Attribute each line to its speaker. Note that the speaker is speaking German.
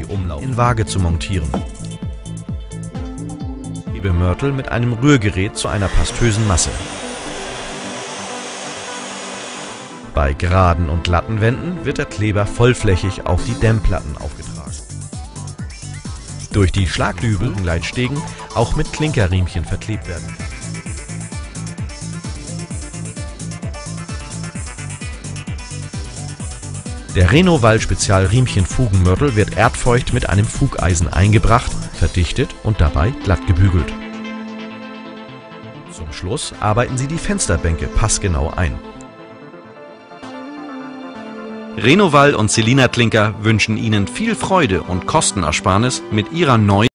Speaker 1: Umlauf in Waage zu montieren. Klebemörtel mit einem Rührgerät zu einer pastösen Masse. Bei geraden und glatten Wänden wird der Kleber vollflächig auf die Dämmplatten aufgetragen. Durch die Schlagdübel Leitstegen auch mit Klinkerriemchen verklebt werden. Der Renoval Spezial Riemchen-Fugenmörtel wird erdfeucht mit einem Fugeisen eingebracht, verdichtet und dabei glatt gebügelt. Zum Schluss arbeiten Sie die Fensterbänke passgenau ein. Renoval und Selina Klinker wünschen Ihnen viel Freude und Kostenersparnis mit ihrer neuen